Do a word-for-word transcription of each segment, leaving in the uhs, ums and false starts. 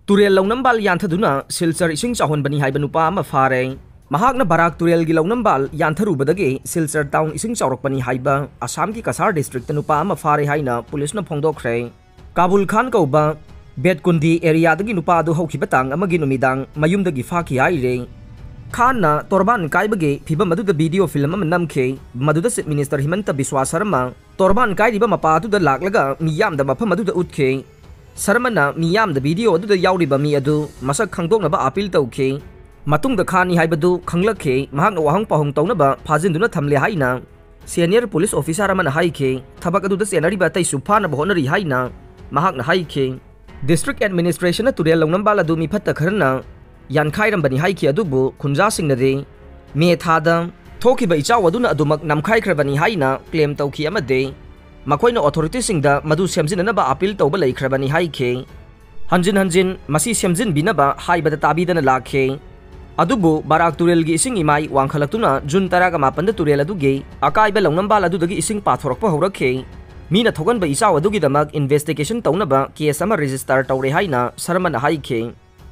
Turel launambal yanthaduna silchar ising chahonbani haiba nupa ama fare. Mahakna barak turel gi launambal yantharubadagi silchar town ising chawrokpani haiba Assam ki Kasar district nupa ama fare haina police na phongdokre. Kabul Khan kauba Betkundi area dagi nupa adu hokhibatang amagi numidang mayumdagi faki haire. Khan na Torban kaibage phiba maduda video film ama namkhe maduda Chief Minister Himanta Biswa Sarma Torban kaidiba mapa adu da laklaga miyam da mafam maduda utkhe. Sarmana miyam da video adu da yauriba mi adu masak khangdoknaba appeal tawkhe. Matung da Khan ni haibadu khanglakhe mahakna wahang pahong tawnaba phajinduna thamle haina senior police officer amana haikhe thabak adu da senariba tai sufana bahonari haina mahakna haikhe. District administration na turel launambal adu mi phatta kharna yankhairam bani haikhe adubu khunja singnade me thada thokiba ichaw aduna adumak namkhai khrabani haina claim tawkhi amade makoina authorities singda madu semjinanaba appeal tawba leikhrabani haikhe. Hanjin hanjin masi semjin binaba haibada tabidana lakhe. Adubu barak turel gi ising imai wangkhalaktuna June taraga mapan da turel aduge akaiba launambal adudagi ising pathorokpa haurakhe. Mina thoganba ichaw adugi damak investigation tawnaba case ama register tawre haina Sarmana haikhe.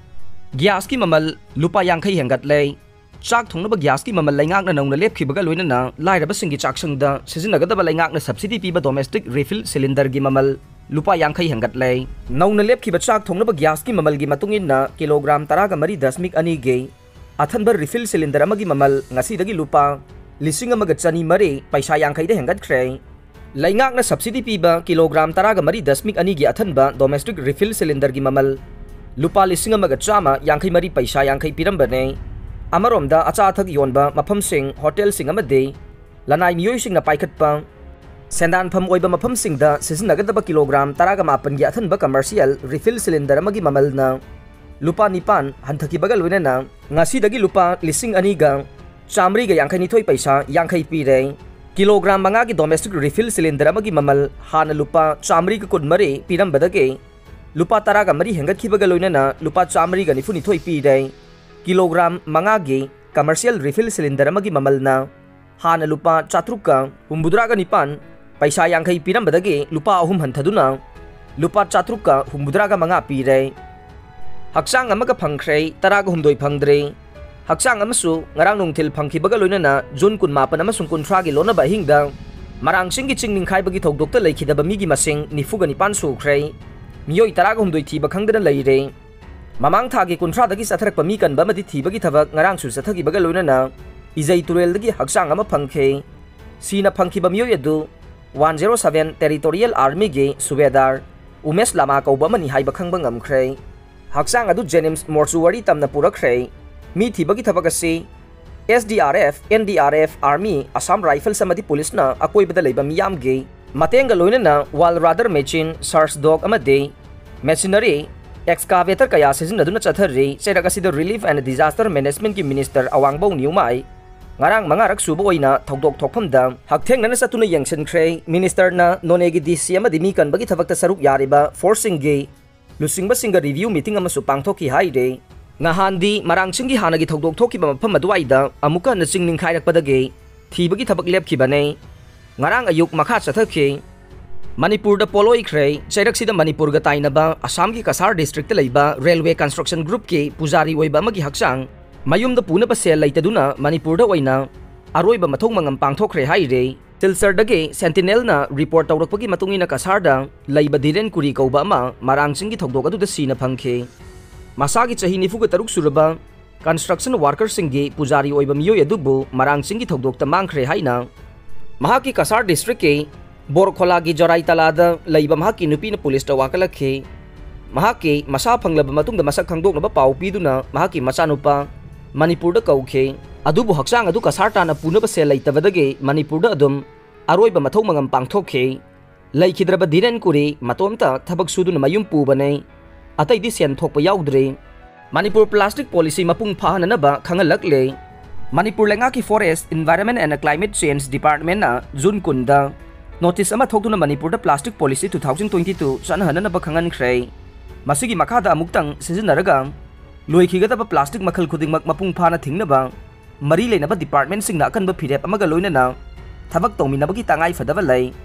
Gas ki mamal lupa yankhai hengatle. Chak thongnaba gas ki mamal laingakna nongna lepkhibaga loinana lairaba singi chaksangda sijinagadaba laingakna subsidy piba domestic refill cylinder gi mamal lupa yankhai hengatle. Nongna lepkhiba chak thongnaba gas ki mamal gi matungina kilogram taraga mari dasmik ani ge athanbar refill cylinder amagi mamal ngasidagi lupa lising amaga chani mare paisa yankhai da hengatkhre. Laingakna subsidy piba kilogram taraga mari dasmik ani gi athanba domestic refill cylinder gi mamal lupa lising amaga chama yankhai mari paisa yankhai pirambane. Amaromda achathak yonba mafam sing hotel sing amade lanai miyoi sing na paikhatpa sendan pham oiba mafam sing da sisinagadaba kilogram taraga mapan gi athanba commercial refill cylinder amagi mamal na lupa nipan hanthaki bagal winana ngasi dagi lupa lising ani ga chamri ga yankhai nithoi paisa yankhai pire. Kilogram manga gi domestic refill cylinder amagi mamal hana lupa chamri ga kudmare pirambadage lupa taraga mari hengatki bagal winana lupa chamri ga nifu nithoi pire. Kilogram manga gi commercial refill cylinder amagi mamal na hana lupa chatruka humbudraga nipan paisa yankhai pirambadage lupa ahum hanthaduna lupa chatruka humbudraga manga pire. Haksang amaga phangkhre taraga humdoi phangdre. Haksang amasu ngarang nungthil phangkhibaga loinana June kunmapan amasung kunthra gi lonaba hingda marang singgi chingning khaibagi thokdokta leikhidaba migi masing nifuga nipan sukhre. Miyoi taraga humdoi thiba khangdana leire. Mamang thagi kunthra dagi satharakpa mi kanba madi thibagi thabak ngarang su sathagi baga loinana Izai turel dagi haksang ama phangkhe. Sina phangkhiba miyoi adu one oh seven Territorial Army gi Subedar Umesh Lama kauba mani haiba khangba ngamkhre. Haksang adu Jennings mortuary tamna purakre. Mi thibagi thabak ase S D R F, N D R F, Army, Assam Rifles amadi police na akoibada leiba miyam gi matenga loinana wall rather machine, search dog amade machinery excavator kaya sizinaduna chatharre seragasi the relief and disaster management ki minister awangbo niumai ngarang mangarak subo oina thokdok thokphamda haktheng nana satuna yengsenkhre minister na nonegi D C amadi mi kanbagi thabakta saruk yariba forcing gi lusingba singa review meeting amasu pangthoki haire. Ngahandi marang singi hanagi thokdok thokiba mafam aduaida amuka na chingning khairakpadage thibagi thabak lepkhibane. Ngarang ayuk makha chathakhe Manipur da poloi khrei chairaksida Manipur ga tainaba Assam ki Kasar district ta leiba railway construction group ki pujari oiba magi haksang mayum da puna pa sel leitaduna Manipur da oina aroiba mathong mangam pangthokre haire. Silsar dage sentinel na report tawrakpagi matungina Kasar da leiba diren kuri kauba ama marang singi thokdok adu da sina phangkhe. Masagi chahi nifuga taruk suraba construction worker singi pujari oiba miyoi adubu marang singi thokdok ta mangkhre haina mahaki Kasar district ke Borkhola gi Jorai talada leiba mahaki nupi na police ta wakalakhe. Mahaki masa phanglaba matungda masak khangdoknaba pau piduna mahaki machanupa Manipur da kaukhe. Adubu haksang adu Kasar ta na punaba sel leitabadage Manipur da adum aroiba mathong mangam pangthokhe. Leikidraba diren kuri matomta thabak suduna mayum pubane atai di sen thokpa yaudre. Manipur plastic policy mapung phahananaba khangalakle. Manipur lenga ki forest environment and climate change department na June kunda notice ama thokduna Manipur da plastic policy two thousand twenty-two chanhanana ba khangan khrei. Masigi makhada amuktang sizinaraga loikhigadaba plastic makhal khudingmak mapung phana thingnaba mari leinaba department singna akanba phirep amaga loinana thabak tongminabagi tangai fadaba lei.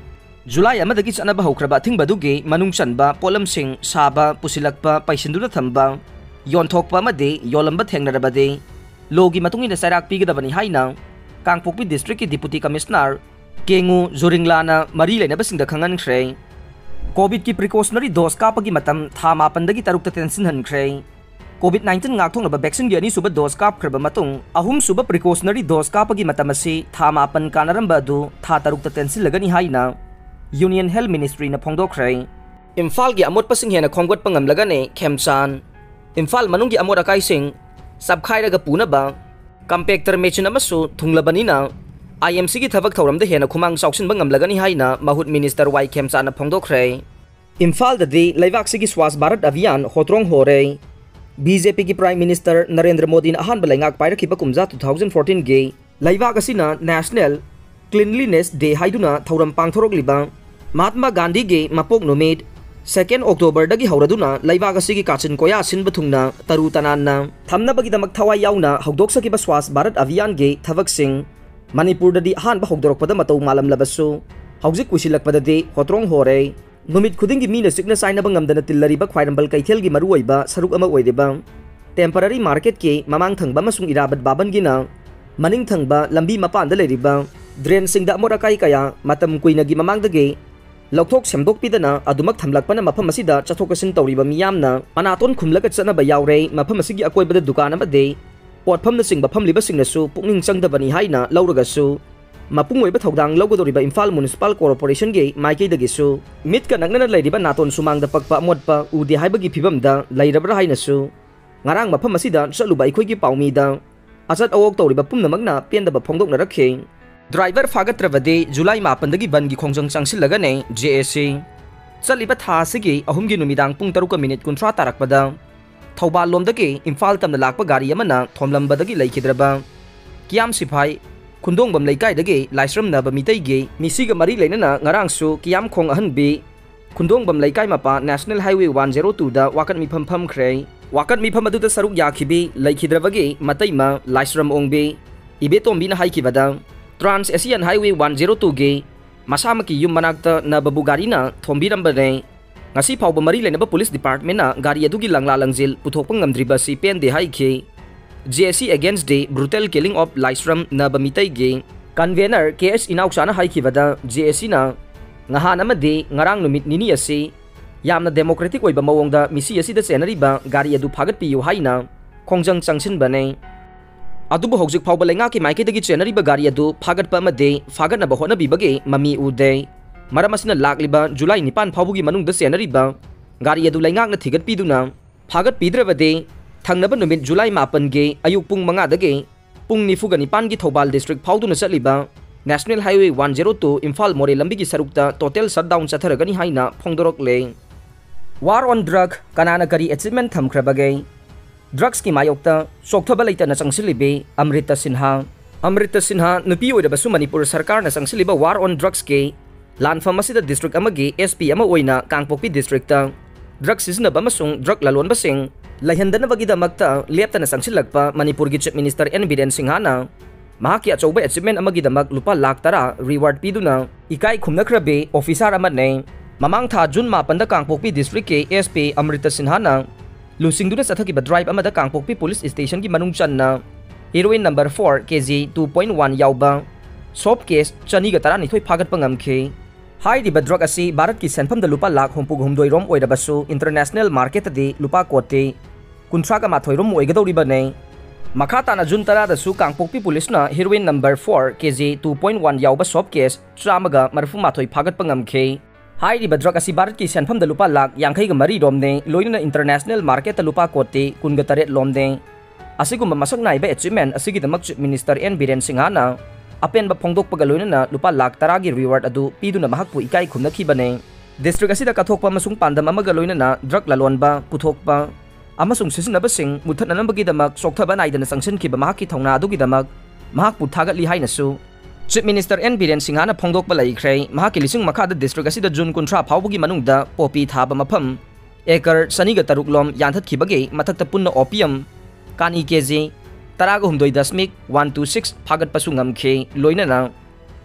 July amadagi chanaba haukraba thingbadugi manung chanba polamsing saba pusilakpa paisinduda thamba yonthokpa amadi yolamba thengnarabadi logi matungina sairak pigadabani haina Kangpokpi District ki Deputy Commissioner Kengu Zoringlana mari lainabasingda khangankhre COVID ki precautionary dose kapagi matam tha mapandagi tarukta tensin hankhre COVID nineteen ngakthongnaba vaccine gi ani suba dose kapkhraba matung ahum suba precautionary dose kapagi matam asi tha mapan kanaramba du tha tarukta tensin lagani haina Union Health Ministry na phongdokkhre Imphal gi amot pasing hena khonggot pangam lagane Khemchan Imphal manung gi amot akai sing sabkhairaga punaba Compactor machine amasu thunglabanina I M C ki thabak thauramda hena khumang chauksin bangam lagani haina Mahut Minister Y Khemchan na phongdokkhre Imphal dadi Laibak sigi Swasth Bharat Abhiyan hotrong hore B J P ki Prime Minister Narendra Modi na ahan balangak pairakhiba kumja twenty fourteen ge Laibak asina National Cleanliness Day haiduna thauram pangthorokliba Mahatma Gandhi ge mapok numit second October dagi hauraduna Laibak asigi kachin koya sinba thungna taru tananna thamnabagidamak thawai yauna hogdoksakiba Swasth Bharat Abhiyan ge thabak sing Manipur dadi ahan ba hogdorokpada matau malam labasu hauzik kusilakpadadi hotrong hore numit khudingi mina sikna saina bangamdana tillariba khwairambal kaithel gi maruoiba saruk ama oideba temporary market ke mamang thangba masung irabat baban gina maning thangba lambi mapanda leriba drain singda morakai kaya matam kuinagi mamangdage Lokthok semdokpidana adumak thamlakpana mafam asida chathokasin tawriba miyamna manaton khumlaga chanaba yaure mafam asigi akoibada dukan amade potphamna singba famliba singnasu pukning changdabani haina lauragasu mapungoiba thodang logodoriba Imphal Municipal Corporation ge maikedagisu mitka nangna leiriba naton sumangda pakpa modpa udi haibagi phibamda leirabra hainasu ngarang mafam asida chaluba ikhoigi paumida asat awok tawriba pumnamakna pendaba phongdokna rakhe Driver Fagatrabade July mapandagi bangi khongjang changsilagane J S C Chaliba tha sigi ahumgi numidang pung taruka minute kunthra tarakpada Thobal lomdagi Imphal tamna lakpa gari amana thomlambadagi laikhidraba Kiam Siphai Khundongbam leikaidagi Laisram naba mitaigi misiga mari leinana ngarangsu Kiam khong ahanbi Khundongbam leikai mapa National Highway one oh two da wakat mifam pham khre wakat mifam aduda saruk yakhibi laikhidrabagi mataima Laisram ongbi Ibetombi na haikibada Trans Asian Highway one oh two ge masamaki yum manakta na babugari na thombirambane ngasi phawba mari lenaba police department na gari adugi langla langjil puthokpa ngamdriba si pen de haikhe J S C against the brutal killing of Laisram na bamitai ge convener K S Inauksana haikibada J S C na ngahan amade ngarang numit nini asi yamna democratic oiba mawongda misi asida senariba gari adu phagat piyu haina khongjang changsin bane Adubu hojik phawba lenga ki maike dagi chenari ba gari adu phagat pa amade phagat na bahona bibage mami ude maram asina lakliba July nine phawbugi manung da chenari ba gari adu lenga na thigat piduna phagat pidrabade thangnaba numit July seven ge ayuk pung manga dage pung nifuga nipan gi Thobal district phawduna chaliba National Highway one oh two Imphal More lambi gi sarukta total shutdown chatharagani haina phongdorok le War on drug kanana kari achievement thamkhrabage Drugs ki mayokta sokthaba leita na changsilibe Amrita Sinha Amrita Sinha nupi oidabasu Manipur Sarkar na changsiliba war on drugs ke lanfam asida district amagi S P ama oina Kangpokpi district ta drugs sisinaba amasung drug lalon basing laihandana bagidamakta lepta na changsilagpa Manipur gi Chief Minister N Biren Singha na mahaki achouba achievement amagidamak lupa lakh tara reward piduna ikai khumnakhrabe officer amane mamang tha June seven da Kangpokpi district ke S P Amrita Sinha na Lusingduna sathakiba drive amada Kangpokpi police station ki manung channa heroin number four K G two point one yauba soap case chani ga tara nithoi phagat pangamkhe hai riba drug asi Bharat ki senpham da lupa lakh hompug humdoi rom oidabasu international market de lupa kote kunthra ka mathoi rom oigadori bane makata na June tara da su Kangpokpi police na heroin number four K G two point one yauba soap case chamaga marfu mathoi phagat pangamkhe Hai riba drug asi Bharat ki senpham da lupa lakh yankai ga mari romne loina international market ta lupa kote kunga taret lomde asigumba masak nai ba achievement asigi damak Chief Minister N Biren Singha na apen ba phongdok paga loina na lupa lakh tara gi reward adu piduna mahakpu ikai khumnakhi bane district asida kathokpa masung pandam amaga loina na drug lalonba puthokpa amasung sisinaba sing muthananambagi damak sokthaba naidana sanction ki ba mahaki thongna adu gi damak mahakpu thagatli hainasu Chief Minister N Biren Singha na phongdok balai khrei mahaki lising makha da district asida June kunthra phawbugi manungda popi thaba mafam ekar saniga taruk lom yanthat khibage mathakta punna opium kani kg taraga humdoi dasmik one two six phagat pasungam khe loina na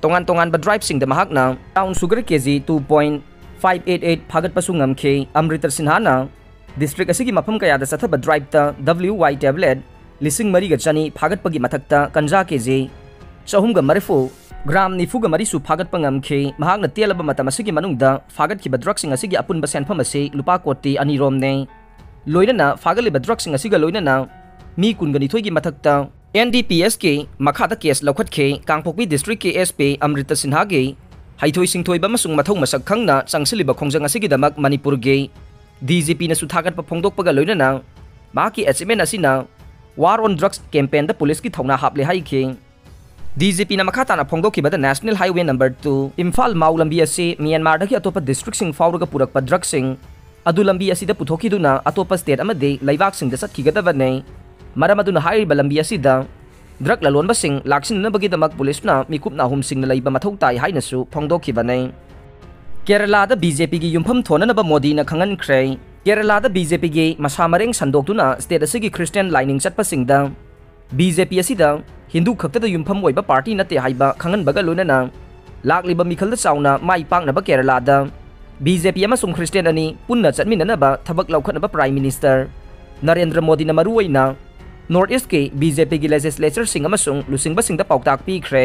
tongan tongan ba drive sing da mahak na town sugar kg two point five eight eight phagat pasu ngamkhe Amritar Sinha na district asigi mafam kaya da sathaba drive ta W Y tablet lising mari ga chani phagat pagi mathakta kanja kg chahum ga marifu gram nifu ga mari su phagat pangamkhe mahak na telaba matam asigi manungda phagat ki ba drug sing asigi apun ba senpham ase lupa koti ani rom ne loina na phagali ba drug sing asiga loina na mi kun ga ni thoi gi mathakta N D P S के मखादा केस लौखत के Kangpokpi district के S P Amrita Sinha के हाइथोई सिंथोई बमसुंग मथौ मसक खंगना चांगसलिबा खोंजंग असिगिदमक मणिपुर के DGP न सुथागत फोंदोकपगा लोइनना माकी अचीवमेंट असिना वार ऑन ड्रग्स कैंपेन द पुलिस की थौना हापले हाइखे डीजीपी न मखाताना फोंदोकिबदा national highway number two Imphal माउ लंबी असे म्यांमार दगी अतोप डिस्ट्रिक्ट सिंग फाउरगा पुरकपा ड्रग्स सिंग अदु लंबी असिदा पुथोकिदुना अतोप स्टेट अमदे लैवाक सिंग द सतखिगदबने मरम अदुना हाइरिबा लंबी असिदा ड्रग ललोनबा सिंग लाक्सिननबगीदमक पुलिसना मिकुपना हुम सिंगना लैबा मथौ ताई हाइनसु फोंदोखिबने केरलादा बीजेपी की युमफम थोननबा मोदी न खंगनख्रे केरलादा बीजेपी की मसा मरेंग संदोक्तुना स्टेट असगी क्रिश्चियन लाइनिंग चटपसिंगदा बीजेपी असिदा हिंदू खक्तदा युमफम ओइबा पार्टी नते हाइबा खंगनबगा लोनना लाक्लिबा मिखलदा चाउना माई पाकनबा केरलादा बीजेपी अमसुंग क्रिश्चियन अनि पुन्ना चटमिननबा थबक लौखनबा प्राइम मिनिस्टर नरेंद्र मोदी न मरुओइना नॉर्थ ईस्ट के बीजेपी की लेजिस्लेचर सिंह अमसुंग लुसिंगबा सिंगदा पाउताक पीख्रे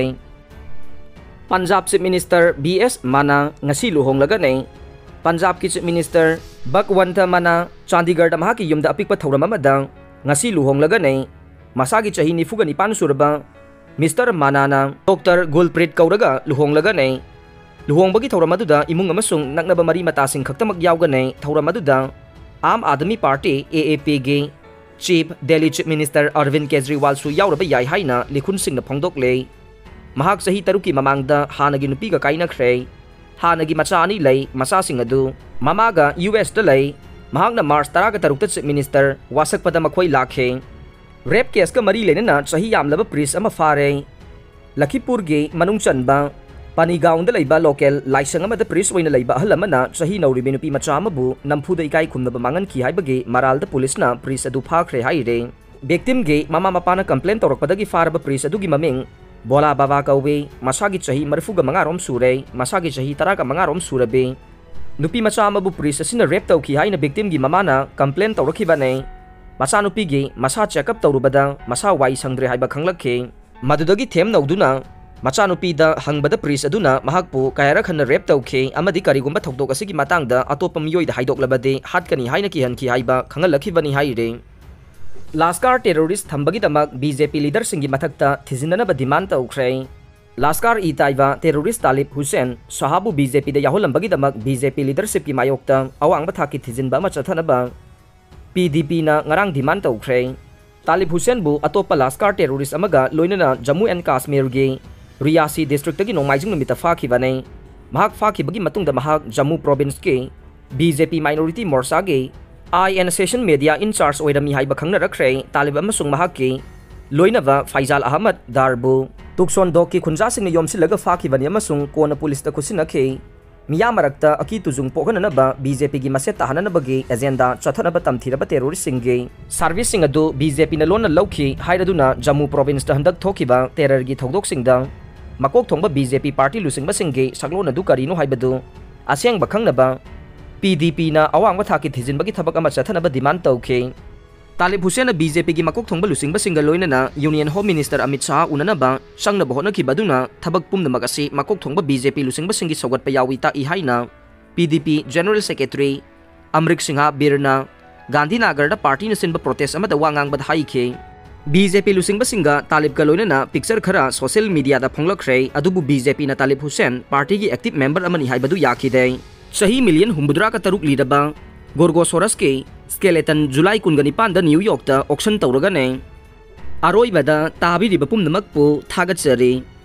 Punjab chief minister B S माना ngasi luhonglगा ने पंजाब की चीफ मिनिस्टर बकवंत माना चंडीगढ़ दा महाकी युमदा अपिकपा थौरम अमदा ngasi luhonglगा ने मसागी चही निफुगा निपान सुरबा मिस्टर मानाना डॉक्टर गुलप्रीत कौरगा लुहोंglगा ने लुहोंबगी थौरम अदुदा इमुंग अमसुंग नकनबा मरी मतासिंग खक्तमक यावगा ने थौरम अदुदा Aam Aadmi party A A P गे chief Delhi chief minister Arvind Kejriwal सु यावरबा याय हाइना लिखुन सिंह फोंदोकले महाक सही तरुकी ममांगदा हानगी नुपीगा काइनख्रे हानगी मचा अनि लै मचा सिंह अदु ममागा यूएस दा लै महागना मार्च तरागा तरुकता चीफ मिनिस्टर वासकपदा मखोई लाखे रेप केस का मरी लेना सही यामलबा प्रिस अमा फारे लखीपुर गे मनुंग चनबा पानीगाउंदा लैबा लोकल लाइसंग अमदा प्रिस ओइना लैबा अहल अमना सही नौरिबे नुपी मचा अमबु नमफुदा इकाई खुमनबा मांगन की हाइबगे मरालदा पुलिसना प्रिस अदु फाख्रे हाइरे विक्टिम गे ममा मपाना कंप्लेन तौरकपदगी फारबा प्रिस अदुगी ममिंग बोला बाबा कौवे मसागी चही मरफुगा मंगारोम सुरे मसागी चही तरागा मंगारोम सुरबे नुपी मचा अमबु प्रिस असिना रेप तौखी हाइना विक्टिम गी ममाना कंप्लेन तौरखिबाने मचा नुपी गे मसा चेकअप तौरुबदा मसा वाई संग्रे हाइबा खंगलखे मदुदगी थेम नौदुना मचानुपीदा हंगबदा प्रिस अदुना महाकपु कायरा खन रेप तौखे अमदि करिगुंबा थौदोक असिगी मातांगदा अतोप मियोइदा हाइदोकलबदे हाटकनी हाइना की हनकी हाइबा खंगलखिबनी हाइरे लास्कार टेरोरिस्ट थंबगीदमक बीजेपी लीडर सिंगी मथक्ता थिजिननबा डिमांड तौख्रे लास्कार ई ताइबा टेरोरिस्ट तालिब हुसैन सहाबु बीजेपी दा याहोलंबगीदमक बीजेपी लीडरशिप की मायोक्ता अवांगबा थाकी थिजिनबा मा चथनबा पीडीपी ना ngarang डिमांड तौख्रे तालिब हुसैन बु अतोप लास्कार टेरोरिस्ट अमगा लोइनना जम्मू एंड कश्मीर गे रियासी डिस्ट्रिक्ट की नोंगमाइजिंग नुमिता फाखिबने महाक फाखिबगी मतुंगदा महाक जम्मू प्रोविंस के बीजेपी माइनॉरिटी मोर्चा के आई एन सेशन मीडिया इंचार्ज ओइरमी हाइबा खंगनरख्रे तालिब अमसुंग महाक के लोइनबा फैजाल अहमद दारबु तुक्सोन दोक की खुंजा सिंह योमसिलगा फाखिबनी अमसुंग कोन पुलिस ता खुसिनखे मिया मरक्ता अकी तुजुंग पोगननबा बीजेपी की मसे ताहननबगे एजेंडा चथनबा तमथिरबा टेरोरिस्ट सिंगे सर्विस सिंग अदु बीजेपी न लोन लौखी हाइरदुना जम्मू प्रोविंस ता हंदक थोखिबा टेरर की थौदोक सिंगदा मकोक थोंबा बीजेपी पार्टी लुसिंगबा सिंगे सगलोन अदु करिनो हाइबदु असेंग बखंगनबा पीडीपी ना अवांगबा थाकी थिजिनबगी थबक अमा चथनबा डिमांड तौखे तालिब हुसैन बीजेपी की मकोक थोंबा लुसिंगबा सिंगा लोइनना union home minister Amit Shah उननबा संगनबा होनखिबदुना थबक पुमनमक असि मकोक थोंबा बीजेपी लुसिंगबा सिंगी सौगतपा यावी ता इहाइना पीडीपी जनरल सेक्रेटरी अमरिक सिंहा बिरना गांधीनगर दा पार्टी न सिनबा प्रोटेस्ट अमदा वांगांगबा हाइखे बीजेपी लुसिंगबा सिंगा तालिब का लोइनना पिक्चर खरा सोशल मीडिया दा फोंगलख्रे अदुबु बीजेपी ना तालिब हुसैन पार्टी की एक्टिव मेंबर अमनि हाइबदु याखिदे सही मिलियन हुमबुद्रा का तरुक लीदबा गोरगोसोरस के स्केलेटन जुलाई कुनगनिपान दा न्यूयॉर्क दा ऑक्शन तौरगने अरोइबदा ताबिरिबा पुमनमकपु थागतसरी।